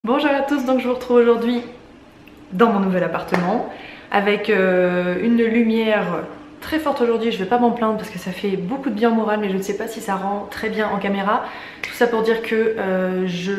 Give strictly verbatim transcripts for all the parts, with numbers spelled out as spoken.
Bonjour à tous, donc je vous retrouve aujourd'hui dans mon nouvel appartement avec euh, une lumière très forte aujourd'hui. Je vais pas m'en plaindre parce que ça fait beaucoup de bien au moral, mais je ne sais pas si ça rend très bien en caméra. Tout ça pour dire que euh, je,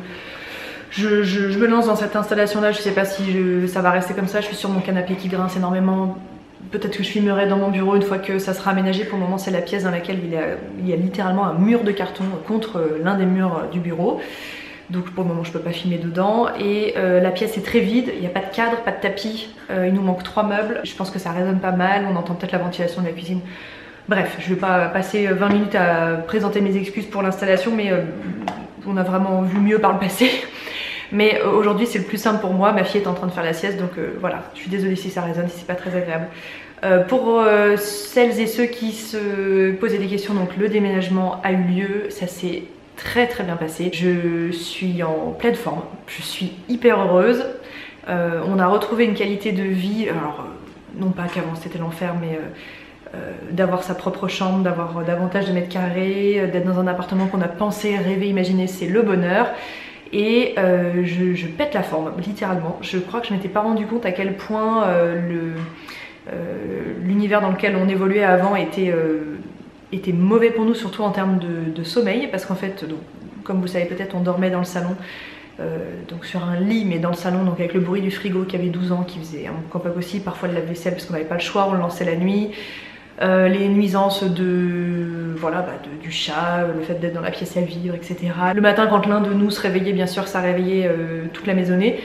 je, je, je me lance dans cette installation là. Je sais pas si je, ça va rester comme ça. Je suis sur mon canapé qui grince énormément. Peut-être que je filmerai dans mon bureau une fois que ça sera aménagé. Pour le moment, c'est la pièce dans laquelle il y a, il y a littéralement un mur de carton contre l'un des murs du bureau. Donc pour le moment je peux pas filmer dedans et euh, la pièce est très vide, il n'y a pas de cadre, pas de tapis, euh, il nous manque trois meubles. Je pense que ça résonne pas mal, on entend peut-être la ventilation de la cuisine. Bref, je vais pas passer vingt minutes à présenter mes excuses pour l'installation, mais euh, on a vraiment vu mieux par le passé. Mais euh, aujourd'hui c'est le plus simple pour moi, ma fille est en train de faire la sieste, donc euh, voilà, je suis désolée si ça résonne, si c'est pas très agréable. Euh, pour euh, celles et ceux qui se posaient des questions, donc le déménagement a eu lieu, ça s'est très très bien passé. Je suis en pleine forme, je suis hyper heureuse. Euh, on a retrouvé une qualité de vie, alors non pas qu'avant c'était l'enfer, mais euh, euh, d'avoir sa propre chambre, d'avoir davantage de mètres carrés, d'être dans un appartement qu'on a pensé, rêvé, imaginé, c'est le bonheur. Et euh, je, je pète la forme, littéralement. Je crois que je m'étais pas rendu compte à quel point euh, l'univers euh, dans lequel on évoluait avant était... Euh, était mauvais pour nous, surtout en termes de, de sommeil, parce qu'en fait, donc, comme vous savez peut-être, on dormait dans le salon, euh, donc sur un lit, mais dans le salon, donc avec le bruit du frigo qui avait douze ans, qui faisait un pas possible, parfois de la vaisselle parce qu'on n'avait pas le choix, on le lançait la nuit, euh, les nuisances de, voilà, bah, de, du chat, le fait d'être dans la pièce à vivre, et cetera. Le matin, quand l'un de nous se réveillait, bien sûr, ça réveillait euh, toute la maisonnée.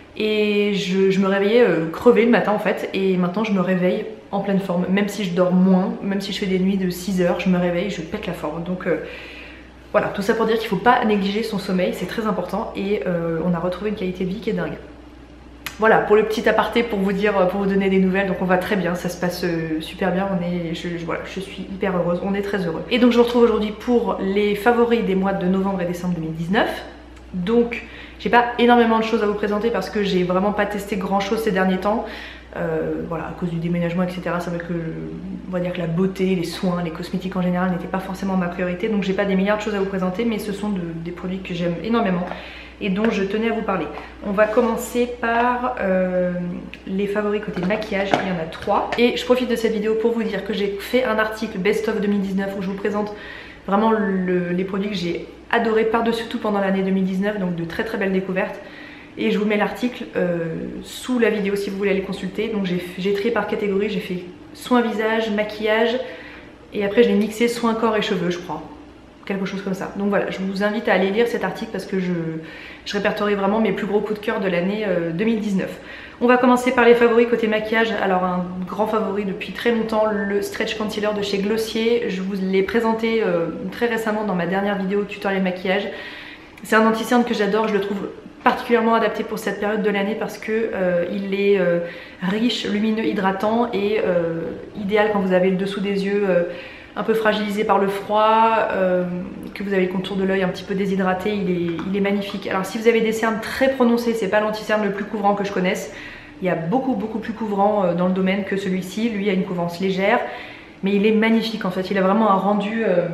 Et je, je me réveillais euh, crevée le matin en fait, et maintenant je me réveille en pleine forme, même si je dors moins, même si je fais des nuits de six heures, je me réveille, je pète la forme. Donc euh, voilà, tout ça pour dire qu'il ne faut pas négliger son sommeil, c'est très important, et euh, on a retrouvé une qualité de vie qui est dingue. Voilà, pour le petit aparté, pour vous dire, pour vous donner des nouvelles, donc on va très bien, ça se passe euh, super bien, on est, je, je, voilà, je suis hyper heureuse, on est très heureux. Et donc je vous retrouve aujourd'hui pour les favoris des mois de novembre et décembre deux mille dix-neuf. Donc j'ai pas énormément de choses à vous présenter parce que j'ai vraiment pas testé grand chose ces derniers temps. Euh, voilà, à cause du déménagement, et cetera. Ça veut que, on va dire que la beauté, les soins, les cosmétiques en général n'étaient pas forcément ma priorité. Donc j'ai pas des milliards de choses à vous présenter, mais ce sont de, des produits que j'aime énormément et dont je tenais à vous parler. On va commencer par euh, les favoris côté maquillage, il y en a trois. Et je profite de cette vidéo pour vous dire que j'ai fait un article Best of deux mille dix-neuf où je vous présente vraiment le, les produits que j'ai adoré par-dessus tout pendant l'année deux mille dix-neuf, donc de très très belles découvertes. Et je vous mets l'article euh, sous la vidéo si vous voulez aller consulter. Donc j'ai trié par catégorie, j'ai fait soins visage, maquillage, et après je l'ai mixé soins corps et cheveux, je crois. Quelque chose comme ça. Donc voilà, je vous invite à aller lire cet article parce que je, je répertorie vraiment mes plus gros coups de cœur de l'année euh, deux mille dix-neuf. On va commencer par les favoris côté maquillage. Alors un grand favori depuis très longtemps, le Stretch Concealer de chez Glossier. Je vous l'ai présenté euh, très récemment dans ma dernière vidéo tutoriel maquillage. C'est un anti-cerne que j'adore, je le trouve particulièrement adapté pour cette période de l'année parce que euh, il est euh, riche, lumineux, hydratant et euh, idéal quand vous avez le dessous des yeux euh, un peu fragilisé par le froid, euh, que vous avez le contour de l'œil un petit peu déshydraté, il est, il est magnifique. Alors si vous avez des cernes très prononcées, c'est pas l'anti-cerne le plus couvrant que je connaisse. Il y a beaucoup beaucoup plus couvrant euh, dans le domaine que celui-ci. Lui a une couvrance légère, mais il est magnifique en fait. Il a vraiment un rendu euh,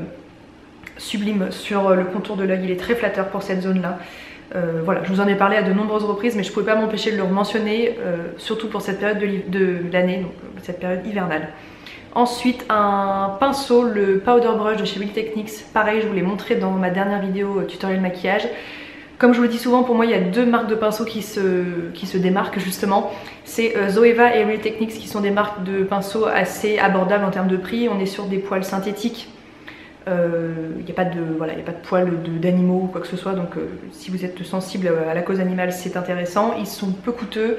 sublime sur le contour de l'œil. Il est très flatteur pour cette zone-là. Euh, voilà, je vous en ai parlé à de nombreuses reprises, mais je ne pouvais pas m'empêcher de le mentionner, euh, surtout pour cette période de, de l'année, donc cette période hivernale. Ensuite, un pinceau, le Powder Brush de chez Real Techniques. Pareil, je vous l'ai montré dans ma dernière vidéo tutoriel maquillage. Comme je vous le dis souvent, pour moi, il y a deux marques de pinceaux qui se, qui se démarquent justement. C'est euh, Zoeva et Real Techniques qui sont des marques de pinceaux assez abordables en termes de prix. On est sur des poils synthétiques. Il euh, n'y a pas de, voilà, y a pas de poils d'animaux ou quoi que ce soit, donc euh, si vous êtes sensible à la cause animale, c'est intéressant. Ils sont peu coûteux,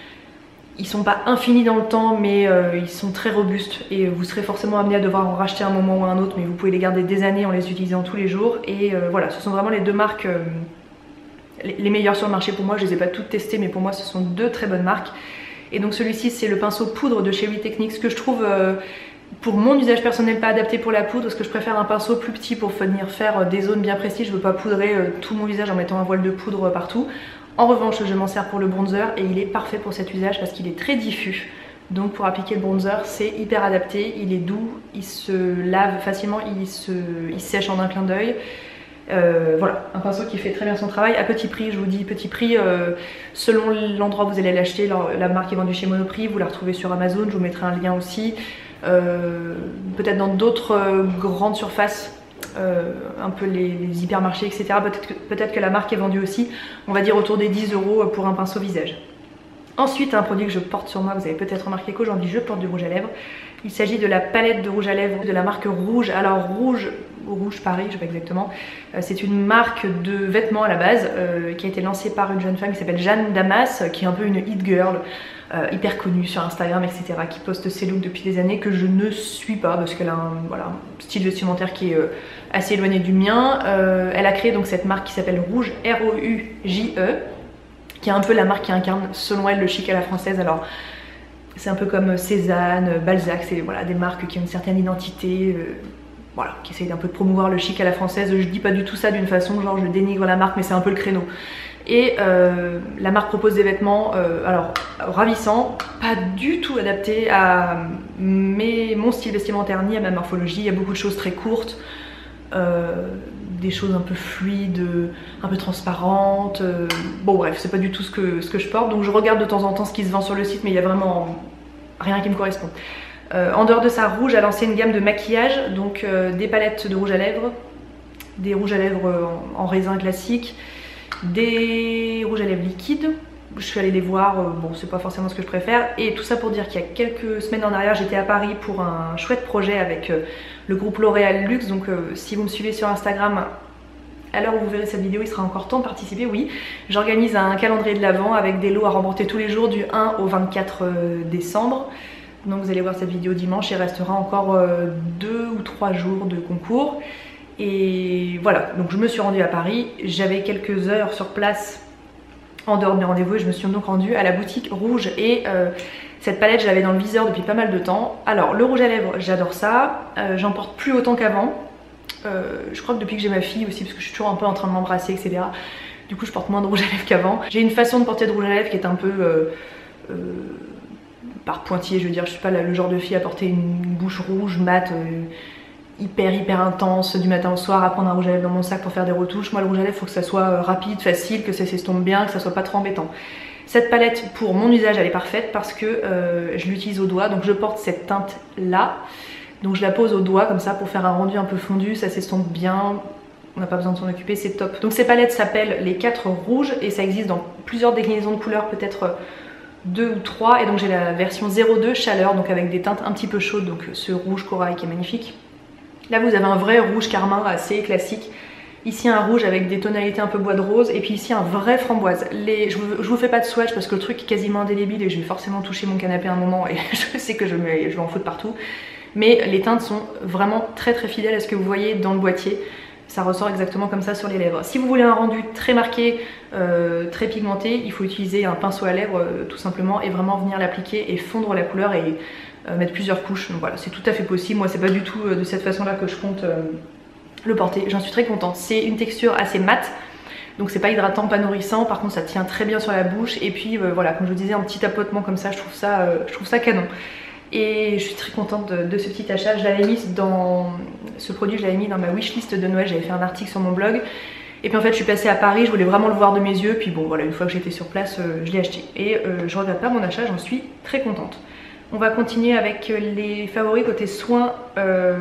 ils sont pas infinis dans le temps, mais euh, ils sont très robustes et vous serez forcément amené à devoir en racheter un moment ou un autre, mais vous pouvez les garder des années en les utilisant tous les jours. Et euh, voilà, ce sont vraiment les deux marques euh, les, les meilleures sur le marché pour moi. Je les ai pas toutes testées, mais pour moi ce sont deux très bonnes marques. Et donc celui-ci, c'est le pinceau poudre de chez Real Techniques que je trouve euh, pour mon usage personnel pas adapté pour la poudre, parce que je préfère un pinceau plus petit pour venir faire des zones bien précises. Je veux pas poudrer tout mon visage en mettant un voile de poudre partout. En revanche, je m'en sers pour le bronzer et il est parfait pour cet usage parce qu'il est très diffus. Donc pour appliquer le bronzer, c'est hyper adapté, il est doux, il se lave facilement, il se il sèche en un clin d'œil. Euh, voilà, un pinceau qui fait très bien son travail à petit prix. Je vous dis petit prix, euh, selon l'endroit où vous allez l'acheter. La marque est vendue chez Monoprix, vous la retrouvez sur Amazon, je vous mettrai un lien aussi. Euh, peut-être dans d'autres euh, grandes surfaces, euh, un peu les, les hypermarchés, et cetera. Peut-être que, peut-être que la marque est vendue aussi, on va dire autour des dix euros pour un pinceau visage. Ensuite, un produit que je porte sur moi, vous avez peut-être remarqué qu'aujourd'hui je porte du rouge à lèvres. Il s'agit de la palette de rouge à lèvres de la marque Rouge. Alors Rouge, Rouge Paris, je sais pas exactement. Euh, c'est une marque de vêtements à la base euh, qui a été lancée par une jeune femme qui s'appelle Jeanne Damas, qui est un peu une hit girl. Euh, hyper connue sur Instagram, et cetera, qui poste ses looks depuis des années, que je ne suis pas parce qu'elle a un, voilà, un style vestimentaire qui est euh, assez éloigné du mien. Euh, elle a créé donc cette marque qui s'appelle Rouge, R O U J E, qui est un peu la marque qui incarne selon elle le chic à la française. Alors c'est un peu comme Cézanne, Balzac, c'est voilà, des marques qui ont une certaine identité, euh, voilà, qui essayent un peu de promouvoir le chic à la française. Je dis pas du tout ça d'une façon genre je dénigre la marque, mais c'est un peu le créneau. Et euh, la marque propose des vêtements euh, alors ravissants, pas du tout adaptés à mes, mon style vestimentaire ni à ma morphologie. Il y a beaucoup de choses très courtes, euh, des choses un peu fluides, un peu transparentes. Euh, bon bref, c'est pas du tout ce que, ce que je porte. Donc je regarde de temps en temps ce qui se vend sur le site, mais il y a vraiment rien qui me correspond. Euh, en dehors de ça, Rouge a lancé une gamme de maquillage, donc euh, des palettes de rouge à lèvres, des rouges à lèvres en, en raisin classique, des rouges à lèvres liquides. Je suis allée les voir, euh, bon c'est pas forcément ce que je préfère. Et tout ça pour dire qu'il y a quelques semaines en arrière j'étais à Paris pour un chouette projet avec euh, le groupe L'Oréal Luxe. Donc euh, si vous me suivez sur Instagram, à l'heure où vous verrez cette vidéo il sera encore temps de participer, oui. J'organise un calendrier de l'Avent avec des lots à remporter tous les jours du un au vingt-quatre décembre. Donc vous allez voir cette vidéo dimanche, il restera encore euh, deux ou trois jours de concours. Et voilà, donc je me suis rendue à Paris, j'avais quelques heures sur place en dehors de mes rendez-vous et je me suis donc rendue à la boutique Rouge. Et euh, cette palette je l'avais dans le viseur depuis pas mal de temps. Alors le rouge à lèvres j'adore ça, euh, j'en porte plus autant qu'avant. Euh, je crois que depuis que j'ai ma fille aussi, parce que je suis toujours un peu en train de m'embrasser, et cetera. Du coup je porte moins de rouge à lèvres qu'avant. J'ai une façon de porter de rouge à lèvres qui est un peu euh, euh, par pointillé, je veux dire, je suis pas le genre de fille à porter une bouche rouge mate euh, hyper hyper intense du matin au soir, à prendre un rouge à lèvres dans mon sac pour faire des retouches. Moi le rouge à lèvres faut que ça soit rapide, facile, que ça s'estompe bien, que ça soit pas trop embêtant. Cette palette pour mon usage elle est parfaite parce que euh, je l'utilise au doigt, donc je porte cette teinte là, donc je la pose au doigt comme ça pour faire un rendu un peu fondu, ça s'estompe bien, on n'a pas besoin de s'en occuper, c'est top. Donc ces palettes s'appellent les quatre rouges et ça existe dans plusieurs déclinaisons de couleurs, peut-être deux ou trois, et donc j'ai la version zéro deux chaleur, donc avec des teintes un petit peu chaudes, donc ce rouge corail qui est magnifique. Là vous avez un vrai rouge carmin assez classique, ici un rouge avec des tonalités un peu bois de rose, et puis ici un vrai framboise. Les, je, vous, je vous fais pas de swatch parce que le truc est quasiment indélébile et je vais forcément toucher mon canapé à un moment et je sais que je, me, je vais en foutre partout. Mais les teintes sont vraiment très très fidèles à ce que vous voyez dans le boîtier. Ça ressort exactement comme ça sur les lèvres. Si vous voulez un rendu très marqué, euh, très pigmenté, il faut utiliser un pinceau à lèvres euh, tout simplement et vraiment venir l'appliquer et fondre la couleur et euh, mettre plusieurs couches. Donc voilà, c'est tout à fait possible. Moi c'est pas du tout euh, de cette façon là que je compte euh, le porter. J'en suis très contente. C'est une texture assez mate, donc c'est pas hydratant, pas nourrissant. Par contre ça tient très bien sur la bouche et puis euh, voilà, comme je vous disais, un petit tapotement comme ça, je trouve ça, euh, je trouve ça canon. Et je suis très contente de, de ce petit achat. Je l'avais mis dans ce produit, je l'avais mis dans ma wishlist de Noël. J'avais fait un article sur mon blog. Et puis en fait, je suis passée à Paris. Je voulais vraiment le voir de mes yeux. Puis bon, voilà, une fois que j'étais sur place, euh, je l'ai acheté. Et euh, je regrette pas mon achat. J'en suis très contente. On va continuer avec les favoris côté soins, euh,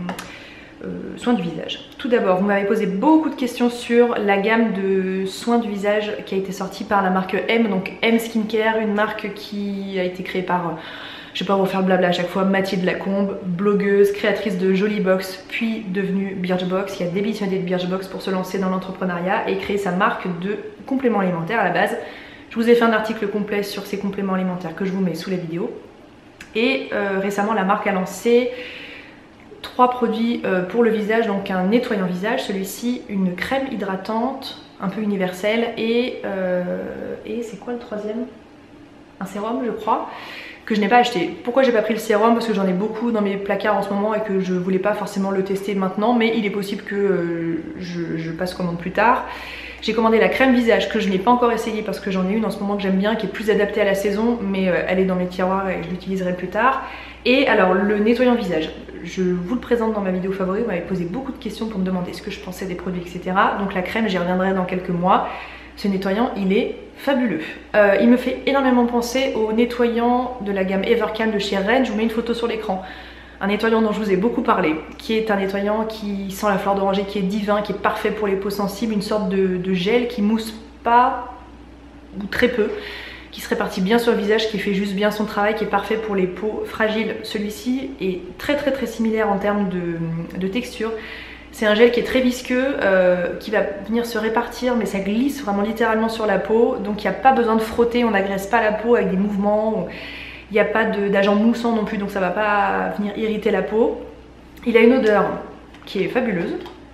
euh, soins du visage. Tout d'abord, vous m'avez posé beaucoup de questions sur la gamme de soins du visage qui a été sortie par la marque M. Donc M Skincare, une marque qui a été créée par... Euh, je vais pas vous faire le blabla à chaque fois, Mathilde Lacombe, blogueuse, créatrice de Jolie Box, puis devenue Birchbox, qui a démissionné de Birchbox pour se lancer dans l'entrepreneuriat et créer sa marque de compléments alimentaires à la base. Je vous ai fait un article complet sur ces compléments alimentaires que je vous mets sous la vidéo. Et euh, récemment, la marque a lancé trois produits euh, pour le visage, donc un nettoyant visage, celui-ci, une crème hydratante, un peu universelle, et, euh, et c'est quoi le troisième? Un sérum, je crois, que je n'ai pas acheté. Pourquoi j'ai pas pris le sérum? Parce que j'en ai beaucoup dans mes placards en ce moment et que je voulais pas forcément le tester maintenant, mais il est possible que euh, je, je passe commande plus tard. J'ai commandé la crème visage que je n'ai pas encore essayée parce que j'en ai une en ce moment que j'aime bien, qui est plus adaptée à la saison, mais euh, elle est dans mes tiroirs et je l'utiliserai plus tard. Et alors le nettoyant visage, je vous le présente dans ma vidéo favorite, vous m'avez posé beaucoup de questions pour me demander ce que je pensais des produits, et cetera. Donc la crème, j'y reviendrai dans quelques mois. Ce nettoyant, il est fabuleux. Euh, il me fait énormément penser au nettoyant de la gamme Evercalm de chez Rennes. Je vous mets une photo sur l'écran. Un nettoyant dont je vous ai beaucoup parlé, qui est un nettoyant qui sent la fleur d'oranger, qui est divin, qui est parfait pour les peaux sensibles, une sorte de, de gel qui mousse pas, ou très peu, qui se répartit bien sur le visage, qui fait juste bien son travail, qui est parfait pour les peaux fragiles. Celui-ci est très très très similaire en termes de, de texture. C'est un gel qui est très visqueux, euh, qui va venir se répartir, mais ça glisse vraiment littéralement sur la peau, donc il n'y a pas besoin de frotter, on n'agresse pas la peau avec des mouvements. Il n'y a pas d'agent moussant non plus, donc ça ne va pas venir irriter la peau. Il a une odeur qui est fabuleuse.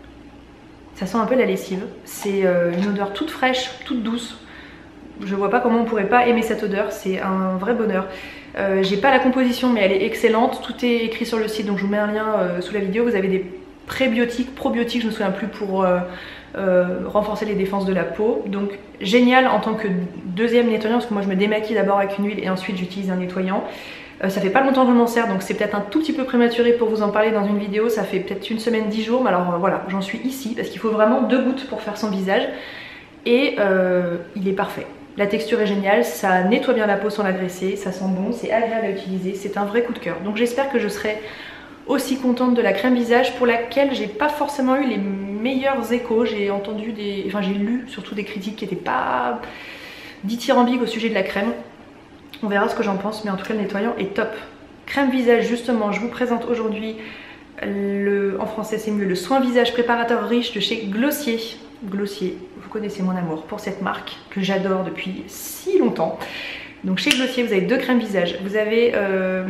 Ça sent un peu la lessive. C'est euh, une odeur toute fraîche, toute douce. Je vois pas comment on pourrait pas aimer cette odeur, c'est un vrai bonheur. Euh, J'ai pas la composition, mais elle est excellente. Tout est écrit sur le site, donc je vous mets un lien euh, sous la vidéo. Vous avez des prébiotiques, probiotiques, je ne me souviens plus, pour euh, euh, renforcer les défenses de la peau. Donc génial en tant que deuxième nettoyant, parce que moi je me démaquille d'abord avec une huile et ensuite j'utilise un nettoyant. Euh, ça fait pas longtemps que je m'en sers, donc c'est peut-être un tout petit peu prématuré pour vous en parler dans une vidéo. Ça fait peut-être une semaine, dix jours, mais alors euh, voilà, j'en suis ici parce qu'il faut vraiment deux gouttes pour faire son visage. Et euh, il est parfait. La texture est géniale, ça nettoie bien la peau sans l'agresser, ça sent bon, c'est agréable à utiliser, c'est un vrai coup de cœur. Donc j'espère que je serai aussi contente de la crème visage, pour laquelle j'ai pas forcément eu les meilleurs échos. J'ai entendu des, enfin j'ai lu surtout des critiques qui n'étaient pas dithyrambiques au sujet de la crème. On verra ce que j'en pense, mais en tout cas le nettoyant est top. Crème visage, justement, je vous présente aujourd'hui le, en français c'est mieux, le soin visage préparateur riche de chez Glossier. Glossier, vous connaissez mon amour pour cette marque que j'adore depuis si longtemps. Donc chez Glossier vous avez deux crèmes visage. Vous avez euh,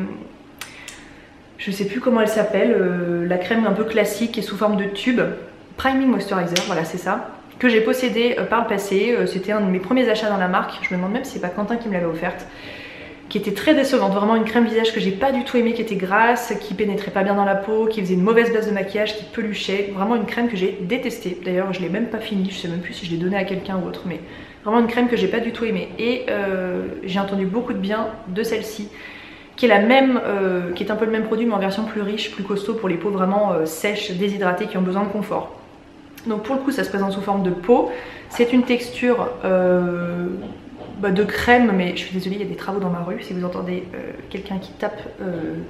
je sais plus comment elle s'appelle, euh, la crème un peu classique qui est sous forme de tube, Priming Moisturizer, voilà c'est ça, que j'ai possédé euh, par le passé. Euh, c'était un de mes premiers achats dans la marque, je me demande même si c'est pas Quentin qui me l'avait offerte, qui était très décevante, vraiment une crème visage que j'ai pas du tout aimée, qui était grasse, qui pénétrait pas bien dans la peau, qui faisait une mauvaise base de maquillage, qui peluchait, vraiment une crème que j'ai détestée. D'ailleurs je l'ai même pas finie, je sais même plus si je l'ai donnée à quelqu'un ou autre, mais vraiment une crème que j'ai pas du tout aimée. Et euh, j'ai entendu beaucoup de bien de celle-ci, qui est la même, euh, qui est un peu le même produit mais en version plus riche, plus costaud pour les peaux vraiment euh, sèches, déshydratées, qui ont besoin de confort. Donc pour le coup ça se présente sous forme de peau, c'est une texture euh, bah, de crème, mais je suis désolée, il y a des travaux dans ma rue, si vous entendez euh, quelqu'un qui tape euh,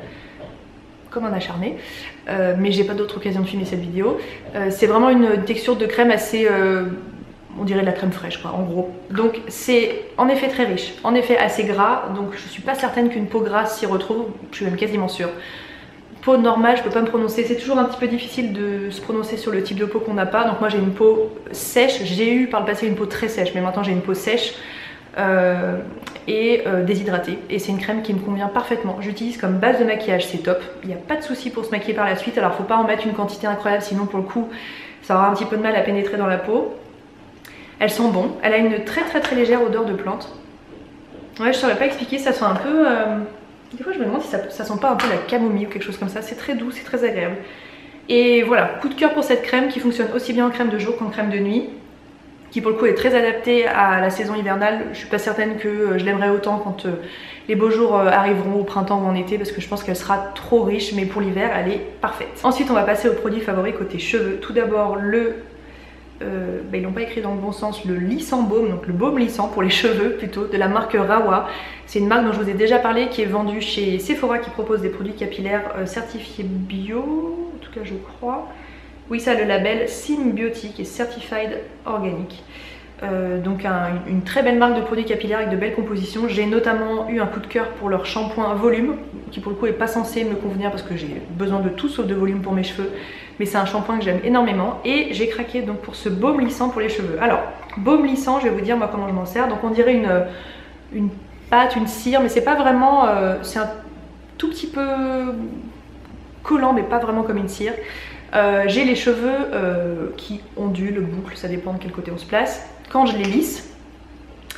comme un acharné, euh, mais j'ai pas d'autre occasion de filmer cette vidéo. Euh, c'est vraiment une texture de crème assez... Euh, on dirait de la crème fraîche quoi, en gros. Donc c'est en effet très riche, en effet assez gras, donc je suis pas certaine qu'une peau grasse s'y retrouve, je suis même quasiment sûre. Peau normale, je peux pas me prononcer, c'est toujours un petit peu difficile de se prononcer sur le type de peau qu'on n'a pas. Donc moi j'ai une peau sèche, j'ai eu par le passé une peau très sèche, mais maintenant j'ai une peau sèche euh, et euh, déshydratée. Et c'est une crème qui me convient parfaitement, j'utilise comme base de maquillage, c'est top, il n'y a pas de souci pour se maquiller par la suite. Alors faut pas en mettre une quantité incroyable, sinon pour le coup ça aura un petit peu de mal à pénétrer dans la peau. Elle sent bon, elle a une très très très légère odeur de plante. Ouais, je saurais pas expliquer, ça sent un peu... Euh... Des fois je me demande si ça, ça sent pas un peu la camomille ou quelque chose comme ça, c'est très doux, c'est très agréable. Et voilà, coup de cœur pour cette crème qui fonctionne aussi bien en crème de jour qu'en crème de nuit, qui pour le coup est très adaptée à la saison hivernale. Je suis pas certaine que je l'aimerais autant quand euh, les beaux jours euh, arriveront au printemps ou en été, parce que je pense qu'elle sera trop riche, mais pour l'hiver elle est parfaite. Ensuite on va passer au produit favori côté cheveux. Tout d'abord le... Euh, bah ils l'ont pas écrit dans le bon sens, le lissant baume, donc le baume lissant pour les cheveux plutôt, de la marque Rawa. C'est une marque dont je vous ai déjà parlé, qui est vendue chez Sephora, qui propose des produits capillaires euh, certifiés bio, en tout cas je crois. Oui, ça a le label Symbiotic et Certified Organic. Euh, donc un, une très belle marque de produits capillaires avec de belles compositions. J'ai notamment eu un coup de cœur pour leur shampoing volume, qui pour le coup est pas censé me convenir parce que j'ai besoin de tout sauf de volume pour mes cheveux, mais c'est un shampoing que j'aime énormément. Et j'ai craqué donc pour ce baume lissant pour les cheveux. Alors baume lissant, je vais vous dire moi comment je m'en sers. Donc on dirait une, une pâte, une cire, mais c'est pas vraiment, euh, c'est un tout petit peu collant mais pas vraiment comme une cire. Euh, j'ai les cheveux euh, qui ondulent, bouclent, ça dépend de quel côté on se place. Quand je les lisse,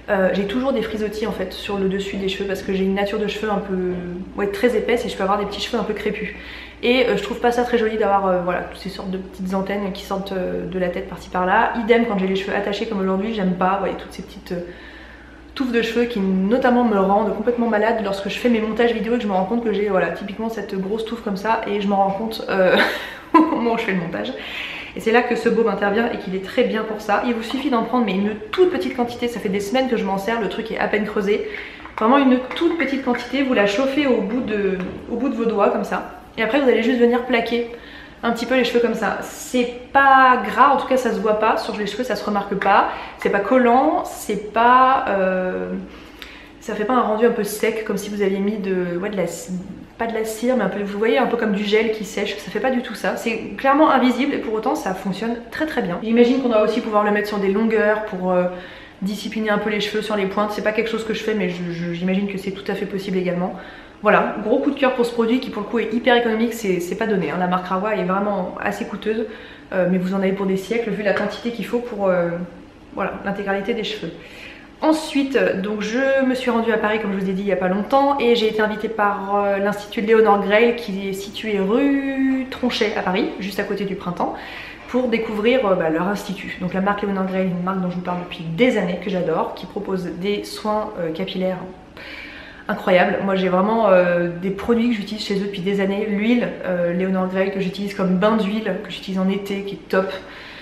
Euh, j'ai toujours des frisottis en fait sur le dessus des cheveux parce que j'ai une nature de cheveux un peu ouais, très épaisse et je peux avoir des petits cheveux un peu crépus. Et euh, je trouve pas ça très joli d'avoir euh, voilà, toutes ces sortes de petites antennes qui sortent euh, de la tête par-ci par-là. Idem quand j'ai les cheveux attachés comme aujourd'hui, j'aime pas voyez, toutes ces petites euh, touffes de cheveux qui notamment me rendent complètement malade lorsque je fais mes montages vidéo et que je me rends compte que j'ai voilà, typiquement cette grosse touffe comme ça et je m'en rends compte euh, au moment où je fais le montage. Et c'est là que ce baume intervient et qu'il est très bien pour ça. Il vous suffit d'en prendre mais une toute petite quantité, ça fait des semaines que je m'en sers, le truc est à peine creusé. Vraiment une toute petite quantité, vous la chauffez au bout de, au bout de vos doigts comme ça. Et après vous allez juste venir plaquer un petit peu les cheveux comme ça. C'est pas gras, en tout cas ça se voit pas, sur les cheveux ça se remarque pas. C'est pas collant, c'est pas... Euh, ça fait pas un rendu un peu sec comme si vous aviez mis de, ouais, de la... pas de la cire mais un peu, vous voyez, un peu comme du gel qui sèche, ça fait pas du tout ça. C'est clairement invisible et pour autant ça fonctionne très très bien. J'imagine qu'on doit aussi pouvoir le mettre sur des longueurs pour euh, discipliner un peu les cheveux sur les pointes. C'est pas quelque chose que je fais mais j'imagine que c'est tout à fait possible également. Voilà, gros coup de cœur pour ce produit qui pour le coup est hyper économique, c'est pas donné, hein. La marque Rawa est vraiment assez coûteuse, euh, mais vous en avez pour des siècles vu la quantité qu'il faut pour euh, voilà, l'intégralité des cheveux. Ensuite, donc je me suis rendue à Paris comme je vous ai dit il n'y a pas longtemps et j'ai été invitée par euh, l'Institut Léonore Greil qui est situé rue Tronchet à Paris, juste à côté du Printemps, pour découvrir euh, bah, leur institut. Donc la marque Léonore Greil, une marque dont je vous parle depuis des années, que j'adore, qui propose des soins euh, capillaires incroyables. Moi j'ai vraiment euh, des produits que j'utilise chez eux depuis des années. L'huile euh, Léonore Greil que j'utilise comme bain d'huile, que j'utilise en été, qui est top.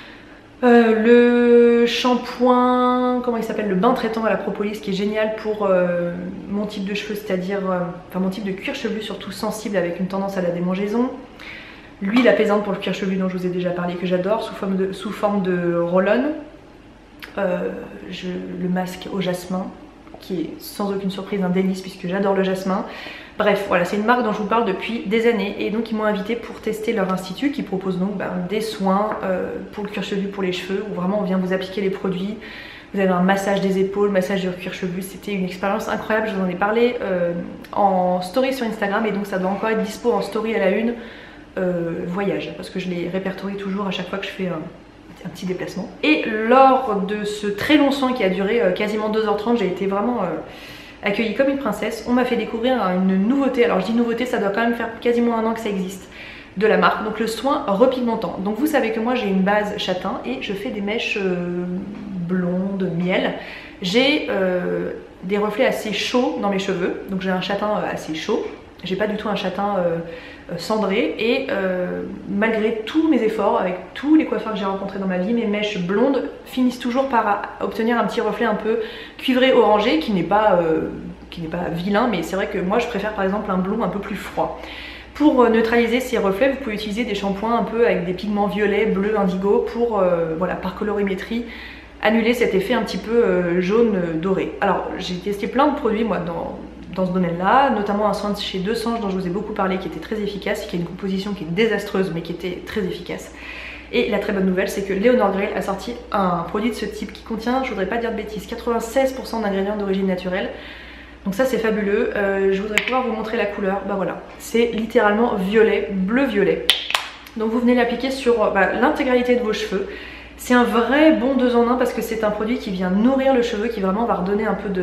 Euh, le shampoing, comment il s'appelle, le bain traitant à la propolis qui est génial pour euh, mon type de cheveux, c'est-à-dire euh, enfin mon type de cuir chevelu surtout sensible avec une tendance à la démangeaison. L'huile apaisante pour le cuir chevelu dont je vous ai déjà parlé que j'adore sous forme de, sous forme de roll-on. Euh, le masque au jasmin qui est sans aucune surprise un délice puisque j'adore le jasmin. Bref, voilà, c'est une marque dont je vous parle depuis des années et donc ils m'ont invité pour tester leur institut qui propose donc ben, des soins euh, pour le cuir chevelu, pour les cheveux, où vraiment on vient vous appliquer les produits. Vous avez un massage des épaules, massage du cuir chevelu, c'était une expérience incroyable, je vous en ai parlé euh, en story sur Instagram et donc ça doit encore être dispo en story à la une, euh, voyage, parce que je les répertorie toujours à chaque fois que je fais un, un petit déplacement. Et lors de ce très long soin qui a duré euh, quasiment deux heures trente, j'ai été vraiment... Euh, accueillie comme une princesse. On m'a fait découvrir une nouveauté, alors je dis nouveauté, ça doit quand même faire quasiment un an que ça existe, de la marque, donc le soin repigmentant. Donc vous savez que moi j'ai une base châtain et je fais des mèches euh, blondes, miel. J'ai euh, des reflets assez chauds dans mes cheveux, donc j'ai un châtain euh, assez chaud, j'ai pas du tout un châtain euh, cendré et euh, malgré tous mes efforts, avec tous les coiffeurs que j'ai rencontrés dans ma vie, mes mèches blondes finissent toujours par obtenir un petit reflet un peu cuivré orangé qui n'est pas, euh, qui n'est pas vilain, mais c'est vrai que moi je préfère par exemple un blond un peu plus froid. Pour euh, neutraliser ces reflets, vous pouvez utiliser des shampoings un peu avec des pigments violets, bleus, indigo pour, euh, voilà, par colorimétrie, annuler cet effet un petit peu euh, jaune euh, doré. Alors j'ai testé plein de produits moi dans dans ce domaine-là, notamment un soin de chez Deux Sanges dont je vous ai beaucoup parlé qui était très efficace, qui a une composition qui est désastreuse mais qui était très efficace. Et la très bonne nouvelle c'est que Léonore Greil a sorti un produit de ce type qui contient, je voudrais pas dire de bêtises, quatre-vingt-seize pour cent d'ingrédients d'origine naturelle. Donc ça c'est fabuleux, euh, je voudrais pouvoir vous montrer la couleur, bah voilà, c'est littéralement violet, bleu-violet. Donc vous venez l'appliquer sur bah, l'intégralité de vos cheveux. C'est un vrai bon deux en un parce que c'est un produit qui vient nourrir le cheveu, qui vraiment va redonner un peu de...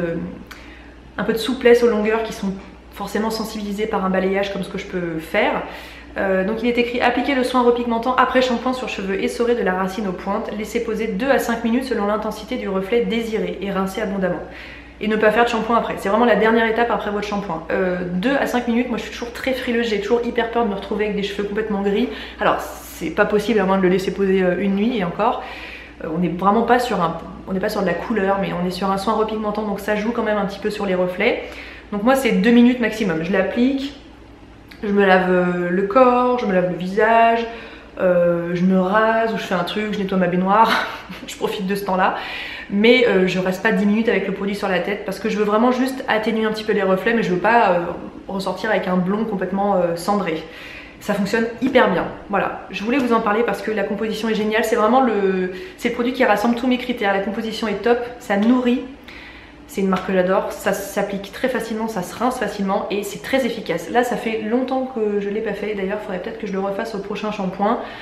un peu de souplesse aux longueurs qui sont forcément sensibilisées par un balayage comme ce que je peux faire. Euh, donc il est écrit appliquer le soin repigmentant après shampoing sur cheveux essorés de la racine aux pointes, laisser poser deux à cinq minutes selon l'intensité du reflet désiré et rincer abondamment. Et ne pas faire de shampoing après, c'est vraiment la dernière étape après votre shampoing. Euh, deux à cinq minutes, moi je suis toujours très frileuse, j'ai toujours hyper peur de me retrouver avec des cheveux complètement gris. Alors c'est pas possible à moins de le laisser poser une nuit et encore. On n'est vraiment pas sur un, on n'est pas sur de la couleur, mais on est sur un soin repigmentant, donc ça joue quand même un petit peu sur les reflets. Donc moi c'est deux minutes maximum, je l'applique, je me lave le corps, je me lave le visage, euh, je me rase ou je fais un truc, je nettoie ma baignoire, je profite de ce temps-là. Mais euh, je reste pas dix minutes avec le produit sur la tête parce que je veux vraiment juste atténuer un petit peu les reflets, mais je veux pas euh, ressortir avec un blond complètement euh, cendré. Ça fonctionne hyper bien, voilà. Je voulais vous en parler parce que la composition est géniale, c'est vraiment le, c'est le produit qui rassemble tous mes critères. La composition est top, ça nourrit, c'est une marque que j'adore, ça s'applique très facilement, ça se rince facilement et c'est très efficace. Là ça fait longtemps que je l'ai pas fait, d'ailleurs il faudrait peut-être que je le refasse au prochain shampoing.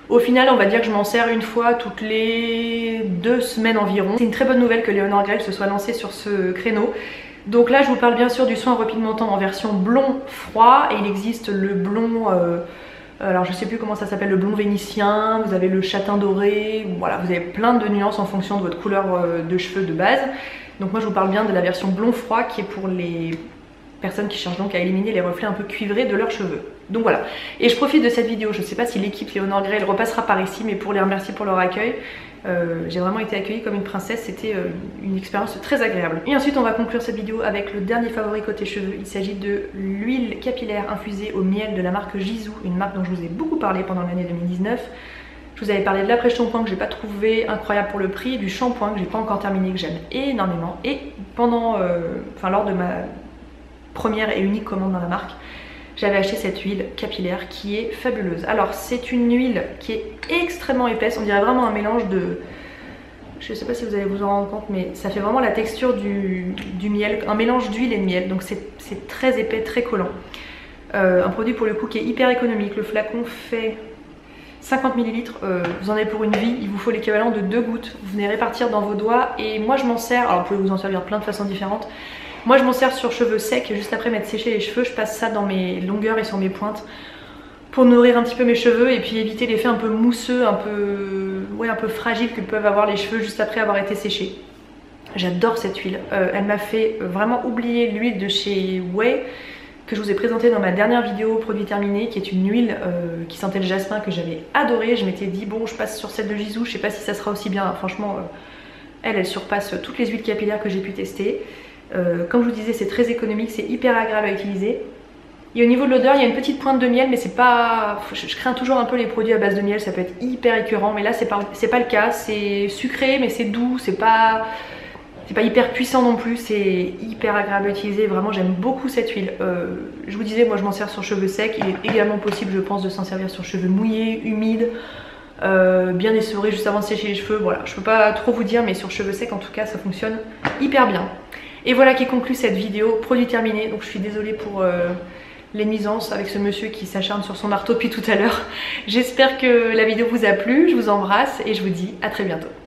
Au final, on va dire que je m'en sers une fois toutes les deux semaines environ. C'est une très bonne nouvelle que Léonore Grell se soit lancée sur ce créneau. Donc là, je vous parle bien sûr du soin repigmentant en version blond froid, et il existe le blond, euh, alors je sais plus comment ça s'appelle, le blond vénitien, vous avez le châtain doré, voilà, vous avez plein de nuances en fonction de votre couleur de cheveux de base. Donc moi je vous parle bien de la version blond froid qui est pour les personnes qui cherchent donc à éliminer les reflets un peu cuivrés de leurs cheveux. Donc voilà, et je profite de cette vidéo, je ne sais pas si l'équipe Léonore Grell repassera par ici, mais pour les remercier pour leur accueil. Euh, j'ai vraiment été accueillie comme une princesse, c'était euh, une expérience très agréable. Et ensuite on va conclure cette vidéo avec le dernier favori côté cheveux. Il s'agit de l'huile capillaire infusée au miel de la marque Jisoo, une marque dont je vous ai beaucoup parlé pendant l'année deux mille dix-neuf. Je vous avais parlé de l'après-shampoing que j'ai pas trouvé incroyable pour le prix, du shampoing que j'ai pas encore terminé, que j'aime énormément. Et pendant, euh, enfin lors de ma première et unique commande dans la marque, j'avais acheté cette huile capillaire qui est fabuleuse. Alors c'est une huile qui est extrêmement épaisse, on dirait vraiment un mélange de... Je sais pas si vous allez vous en rendre compte, mais ça fait vraiment la texture du, du miel, un mélange d'huile et de miel, donc c'est très épais, très collant. Euh, un produit pour le coup qui est hyper économique, le flacon fait cinquante millilitres, euh, vous en avez pour une vie, il vous faut l'équivalent de deux gouttes, vous venez répartir dans vos doigts, et moi je m'en sers, alors vous pouvez vous en servir plein de façons différentes. Moi je m'en sers sur cheveux secs, juste après m'être séché les cheveux, je passe ça dans mes longueurs et sur mes pointes pour nourrir un petit peu mes cheveux et puis éviter l'effet un peu mousseux, un peu, ouais, un peu fragile que peuvent avoir les cheveux juste après avoir été séchés. J'adore cette huile, euh, elle m'a fait vraiment oublier l'huile de chez Way que je vous ai présentée dans ma dernière vidéo produit terminé, qui est une huile euh, qui sentait le jasmin que j'avais adorée. Je m'étais dit bon je passe sur celle de Jisoo, je sais pas si ça sera aussi bien, franchement euh, elle, elle surpasse toutes les huiles capillaires que j'ai pu tester. Euh, comme je vous disais, c'est très économique, c'est hyper agréable à utiliser. Et au niveau de l'odeur, il y a une petite pointe de miel, mais c'est pas... Je, je crains toujours un peu les produits à base de miel, ça peut être hyper écœurant, mais là c'est pas, c'est pas le cas. C'est sucré, mais c'est doux, c'est pas... c'est pas hyper puissant non plus, c'est hyper agréable à utiliser. Vraiment, j'aime beaucoup cette huile. Euh, je vous disais, moi je m'en sers sur cheveux secs. Il est également possible, je pense, de s'en servir sur cheveux mouillés, humides, euh, bien essorés juste avant de sécher les cheveux. Voilà, je peux pas trop vous dire, mais sur cheveux secs en tout cas, ça fonctionne hyper bien. Et voilà qui conclut cette vidéo, produit terminé. Donc je suis désolée pour euh, les nuisances avec ce monsieur qui s'acharne sur son marteau depuis tout à l'heure. J'espère que la vidéo vous a plu, je vous embrasse et je vous dis à très bientôt.